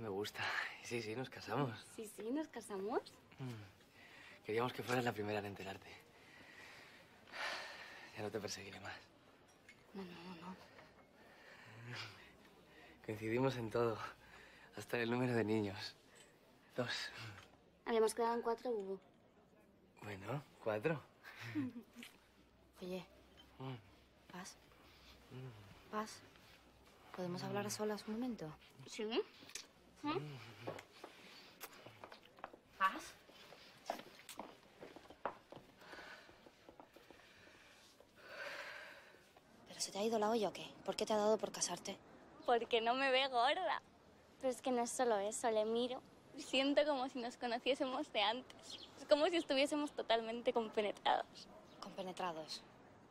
me gusta. Sí, sí, nos casamos. Sí, sí, nos casamos. Queríamos que fueras la primera en enterarte. Ya no te perseguiré más. No, no, no. Coincidimos en todo. Hasta en el número de niños. 2. Habíamos quedado en 4, Bubu. Bueno, 4. Oye, Paz. Paz. ¿Podemos hablar a solas un momento? ¿Sí? Paz. ¿Pero se te ha ido la olla o qué? ¿Por qué te ha dado por casarte? Porque no me ve gorda. Pero es que no es solo eso, le miro. Siento como si nos conociésemos de antes. Es como si estuviésemos totalmente compenetrados. Compenetrados.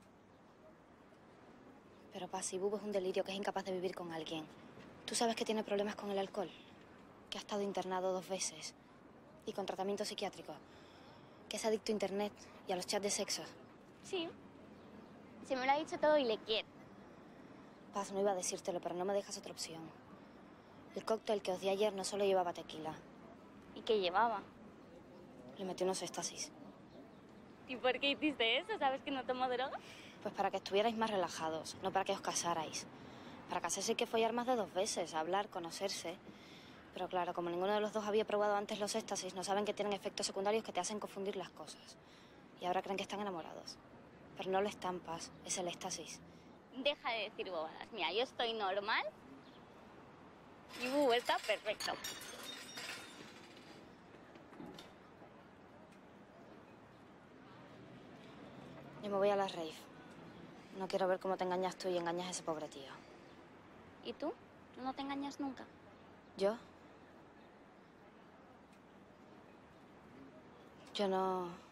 Pero Paz, si Bubu es un delirio que es incapaz de vivir con alguien. Tú sabes que tiene problemas con el alcohol. Que ha estado internado 2 veces. Y con tratamiento psiquiátrico. Que es adicto a internet y a los chats de sexo. Sí. Se me lo ha dicho todo y le quiero. Paz, no iba a decírtelo, pero no me dejas otra opción. El cóctel que os di ayer no solo llevaba tequila. ¿Y qué llevaba? Le metí unos éxtasis. ¿Y por qué hiciste eso? ¿Sabes que no tomo droga? Pues para que estuvierais más relajados, no para que os casarais. Para casarse hay que follar más de 2 veces, hablar, conocerse. Pero claro, como ninguno de los dos había probado antes los éxtasis, no saben que tienen efectos secundarios que te hacen confundir las cosas. Y ahora creen que están enamorados. Pero no lo están, Paz, es el éxtasis. Deja de decir bobadas. Mira, yo estoy normal y Bubu está perfecto. Yo me voy a la rave. No quiero ver cómo te engañas tú y engañas a ese pobre tío. ¿Y tú? ¿Tú no te engañas nunca? ¿Yo? Yo no...